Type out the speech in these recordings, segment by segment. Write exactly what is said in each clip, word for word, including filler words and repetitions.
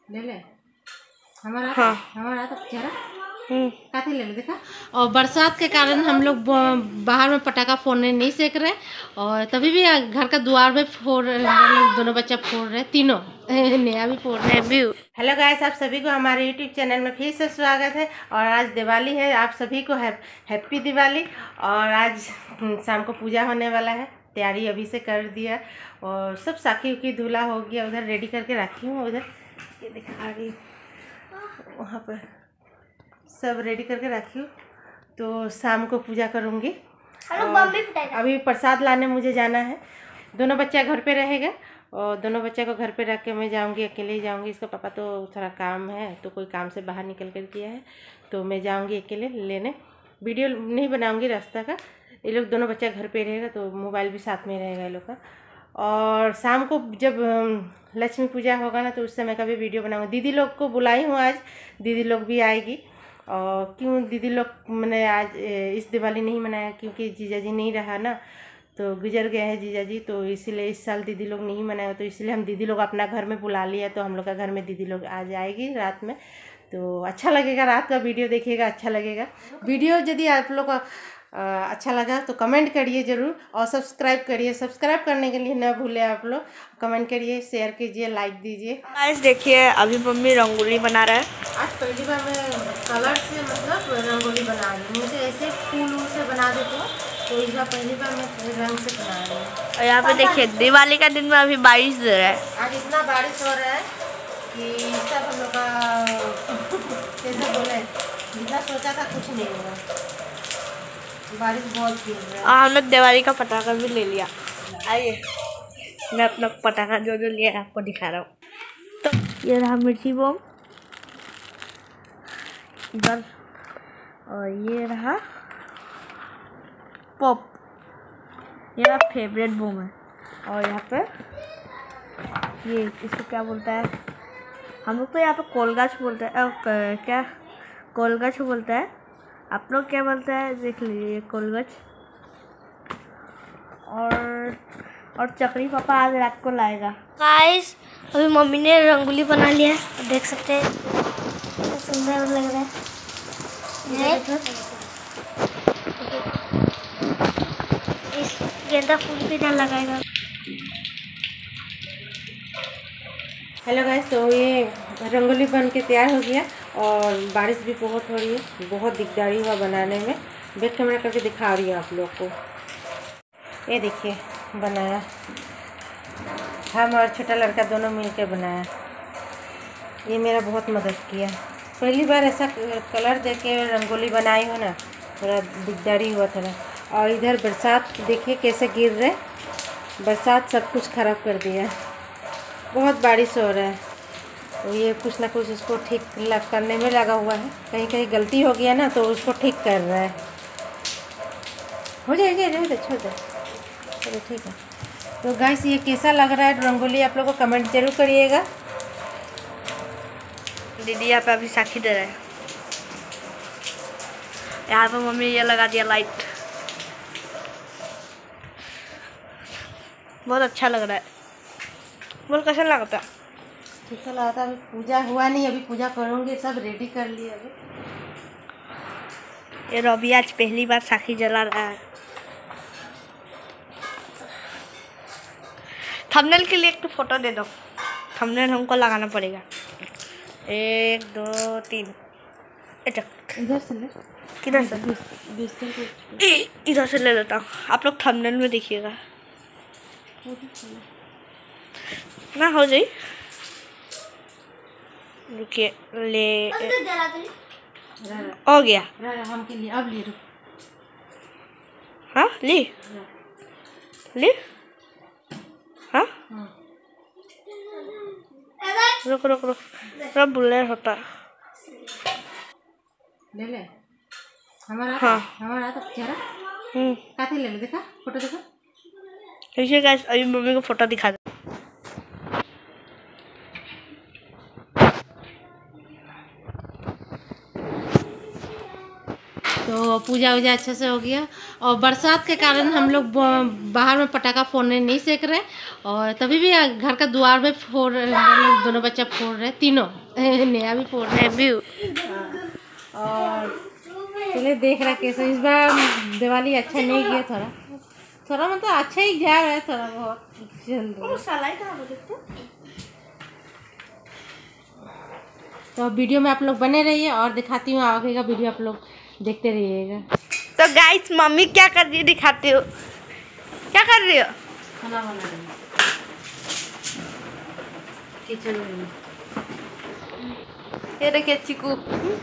ले ले हमारा हाँ हमारा तो चेहरा हम्म काथे ले ले देखा। और बरसात के कारण हम लोग बाहर में पटाखा फोड़ने नहीं सेक रहे, और तभी भी घर का द्वार में फोड़ रहे, हम लोग दोनों बच्चा फोड़ रहे, तीनों नया भी फोड़ रहे भी। हेलो गाइस, आप सभी को हमारे यूट्यूब चैनल में फिर से स्वागत है। और आज दिवाली है, आप सभी को है, हैप्पी दिवाली। और आज शाम को पूजा होने वाला है, तैयारी अभी से कर दिया और सब साखी उखी धुला हो गया, उधर रेडी करके रखी हूँ। उधर ये दिखा रही वहाँ पर सब रेडी करके रखी हूँ, तो शाम को पूजा करूँगी। अभी प्रसाद लाने मुझे जाना है। दोनों बच्चा घर पे रहेगा और दोनों बच्चा को घर पे रख के मैं जाऊँगी, अकेले ही जाऊँगी। इसका पापा तो थोड़ा काम है, तो कोई काम से बाहर निकल कर किया है, तो मैं जाऊँगी अकेले लेने। वीडियो नहीं बनाऊँगी रास्ता का, ये लोग दोनों बच्चा घर पे रहेगा तो मोबाइल भी साथ में रहेगा ये लोग का। और शाम को जब लक्ष्मी पूजा होगा ना, तो उस समय का भी वीडियो बनाऊँगी। दीदी लोग को बुलाई हूँ आज, दीदी लोग भी आएगी। और क्यों दीदी लोग मैंने आज इस दिवाली नहीं मनाया, क्योंकि जीजा जी नहीं रहा ना, तो गुजर गए हैं जीजा जी, तो इसीलिए इस साल दीदी लोग नहीं मनाया। तो इसलिए हम दीदी लोग अपना घर में बुला लिया, तो हम लोग का घर में दीदी लोग आ जाएगी रात में, तो अच्छा लगेगा। रात का वीडियो देखिएगा, अच्छा लगेगा। वीडियो यदि आप लोग का अच्छा लगा तो कमेंट करिए ज़रूर, और सब्सक्राइब करिए। सब्सक्राइब करने के लिए न भूलें आप लोग, कमेंट करिए, शेयर कीजिए, लाइक दीजिए। गाइस देखिए, अभी मम्मी रंगोली बना रहा है। आज पहली बार मैं कलर से मतलब रंगोली बना रही हूँ। मुझे ऐसे फूल से बना देती हूँ, तो इस बार पहली बार मैं रंग से बना रही हूँ। और यहाँ पे देखिए, दिवाली का दिन में अभी बारिश दे रहा है। आज इतना बारिश हो रहा है कि सब हम लोग का कैसे बोले, जितना सोचा था कुछ नहीं हुआ, बारिश बहुत गिर रहा है। और हम लोग दिवाली का पटाखा भी ले लिया। आइए मैं अपना पटाखा जो जो लिया आपको दिखा रहा हूँ। तो ये रहा मिर्ची बम इधर, और ये रहा पॉप, ये रहा फेवरेट बम है। और यहाँ पे ये इसको क्या बोलता है, हम लोग तो यहाँ पे कोलगाछ बोलते हैं, क्या कोलगाछ बोलता है, आप लोग क्या बोलते हैं देख लीजिए, कोलगाछ। और और चकरी पापा आज रात को लाएगा। गाइस अभी मम्मी ने रंगोली बना लिया है, देख सकते हैं कितना सुंदर लग रहा है। इस गेंदा फूल भी ना लगाएगा। हेलो गाइस, तो ये रंगोली बन के तैयार हो गया, और बारिश भी बहुत हो रही है, बहुत दिकदारी हुआ बनाने में। बैक कैमरा करके दिखा रही हूँ आप लोग को। ये देखिए बनाया, हम और छोटा लड़का दोनों मिलकर बनाया। ये मेरा बहुत मदद किया। पहली बार ऐसा कलर दे के रंगोली बनाई हो ना, थोड़ा दिकदारी हुआ थोड़ा। और इधर बरसात देखिए कैसे गिर रहे, बरसात सब कुछ ख़राब कर दिया। बहुत बारिश हो रहा है, तो ये कुछ ना कुछ इसको ठीक करने में लगा हुआ है। कहीं कहीं गलती हो गया ना, तो उसको ठीक कर रहा है। हो जाएगा, जाएगा, छोड़ दे, चलो ठीक है। तो गाइस ये कैसा लग रहा है रंगोली, आप लोगों को कमेंट जरूर करिएगा। दीदी यहाँ पे अभी साखी दे रहा है। यहाँ पे मम्मी ये लगा दिया लाइट, बहुत अच्छा लग रहा है। बोल कैसा लगता है? ठीक लगा था। अभी पूजा हुआ नहीं, अभी पूजा करूँगी, सब रेडी कर लिए अभी। ये रवि आज पहली बार साखी जला रहा है। थंबनेल के लिए एक तो फोटो दे दो, थंबनेल हमको लगाना पड़ेगा। एक दो तीन, इधर से ले, किधर से? इधर से ले लेता हूँ, आप लोग थंबनेल में देखिएगा ना, हो जाए। रुकिए, ले हो गया। हम के लिए अब ले रुक। हाँ ली ली हाँ रुक रुक रुक रुक बुले होता ले ले हमारा। हाँ हमारा तो चेहरा हम्म काथे ले ले, देखा फोटो देखा। देखिए गाइस, अभी मम्मी को फोटो दिखा दो। तो तो पूजा वूजा अच्छे से हो गया। और बरसात के कारण हम लोग बाहर में पटाखा फोड़ने नहीं सीख रहे, और तभी भी घर का द्वार में फोड़ रहे, हम लोग दोनों बच्चा फोड़ रहे, तीनों नया भी फोड़ रहे भी। और चलिए देख रहा कैसे इस बार दिवाली अच्छा नहीं गया, थोड़ा थोड़ा मतलब अच्छा ही जा रहा है, थोड़ा बहुत जल्द। तो वीडियो में आप लोग बने रहिए और दिखाती हूँ आगे का वीडियो, आप लोग देखते रहिएगा। तो गाइस मम्मी क्या कर रही है दिखाती हो, क्या कर रही हो? खाना बना रही हूँ किचन में। ये देखिए चिकू,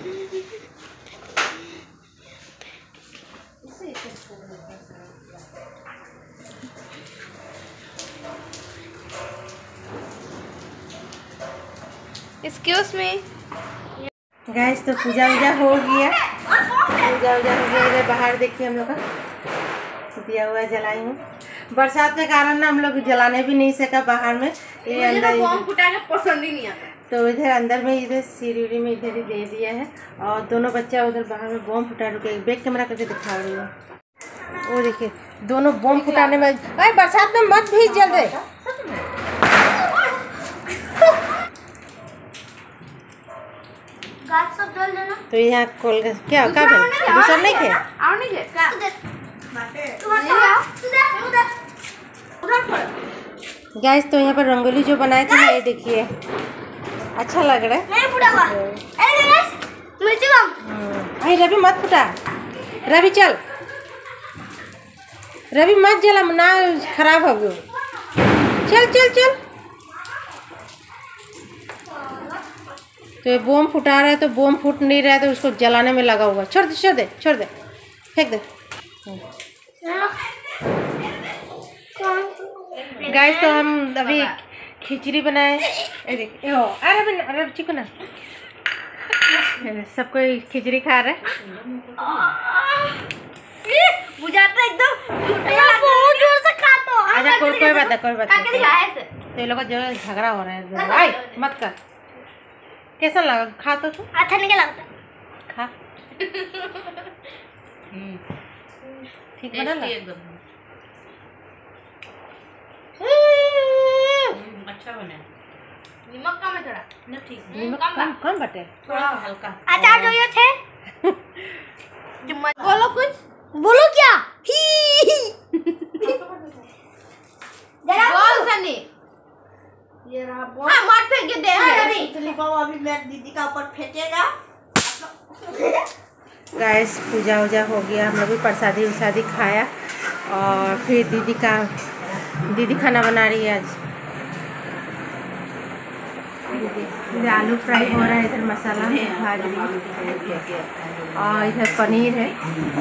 एक्सक्यूज मी। गैस तो पूजा वूजा हो गया, पूजा वूजा हो गया। इधर बाहर देखिए हम लोग का दिया हुआ जलाई हूँ। बरसात के कारण ना हम लोग जलाने भी नहीं सका बाहर में, ये अंदर बम फुटाना पसंद ही नहीं आता, तो इधर अंदर में इधर सीढ़ी में इधर ही दे दिया है। और दोनों बच्चा उधर बाहर में बम फुटा रुके, बैक कैमरा करके दिखा रही हूँ। वो देखिए दोनों बम फुटाने में, अरे बरसात में मत भीज जल्दी। सब डाल देना। तो यहाँ खोल क्या क्या दूसरा नहीं थे। गैस तो यहाँ पर रंगोली जो बनाए थे ना, ये देखिए अच्छा लग रहा है। अरे रवि मत फुटा, रवि चल, रवि मत जला ना, खराब हो गया। चल चल चल। तो ये बोम फुटा रहा है, तो बोम फूट नहीं रहा है, तो उसको जलाने में लगा हुआ। छोड़ दे छोड़ दे छोड़ दे, फेंक दे। गाइस तो हम अभी खिचड़ी बनाए, अरे अरे चिकन ना, सब कोई खिचड़ी खा रहे हैं। अच्छा कोई कोई बात है, कोई बात नहीं। तो ये लोग का जो झगड़ा हो रहा है, आई मत कर। कैसा लगा? खा तो तू। अच्छा नहीं लगता, खा। ठीक बना ना? अच्छा बना। नमक कम है थोड़ा ना, ठीक नमक कम कम बटे, थोड़ा हल्का। अचार जो ये थे बोलो कुछ, बोलो क्या? बोल सनी, ये रहा बोल। हाँ मत फेंक दे अभी, चलिए बाबू अभी मेरी दीदी का ऊपर फेंकेगा। गाइस पूजा वूजा हो गया, हम लोग भी प्रसादी उसादी खाया, और फिर दीदी का दीदी खाना बना रही है आज। इधर आलू फ्राई हो रहा है, इधर मसाला भाज रही है, और इधर पनीर है।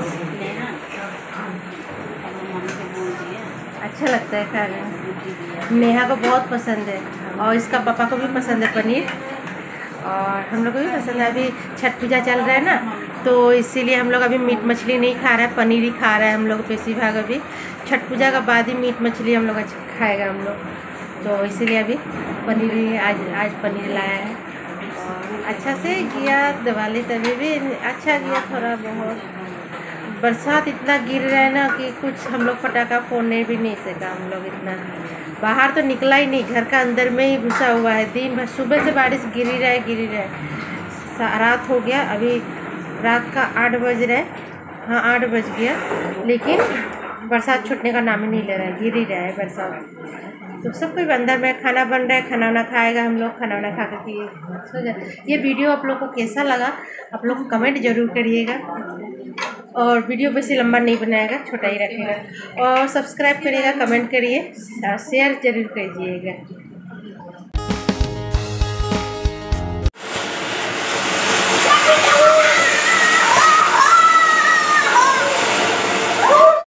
अच्छा लगता है खाने में, नेहा को बहुत पसंद है, और इसका पापा को भी पसंद है पनीर, और हम लोग को भी पसंद है। अभी छठ पूजा चल रहा है ना, तो इसीलिए हम लोग अभी मीट मछली नहीं खा रहे हैं, पनीर ही खा रहे हैं हम लोग। बेसी भाग अभी छठ पूजा का बाद ही मीट मछली हम लोग खाएगा हम लोग, तो इसीलिए अभी पनीर ही आज आज पनीर लाया है। और अच्छा से किया दिवाली, तभी भी अच्छा किया। थोड़ा बहुत बरसात इतना गिर रहा है ना कि कुछ हम लोग पटाखा फोड़ने भी नहीं सका हम लोग, इतना बाहर तो निकला ही नहीं, घर का अंदर में ही घुसा हुआ है। दिन भर सुबह से बारिश गिरी रहा है गिरी रहा है। रात हो गया, अभी रात का आठ बज रहा है, हाँ आठ बज गया, लेकिन बरसात छूटने का नाम ही नहीं ले रहा है, गिर ही रहा है बरसात। तो सब कुछ अंदर में खाना बन रहा है, खाना वाना खाएगा हम लोग, खाना वाना खा कर पिए सो जाए। ये वीडियो आप लोग को कैसा लगा आप लोग कमेंट जरूर करिएगा, और वीडियो बेसी लंबा नहीं बनाएगा, छोटा ही रखेगा, और सब्सक्राइब करिएगा, कमेंट करिए, शेयर जरूर कीजिएगा।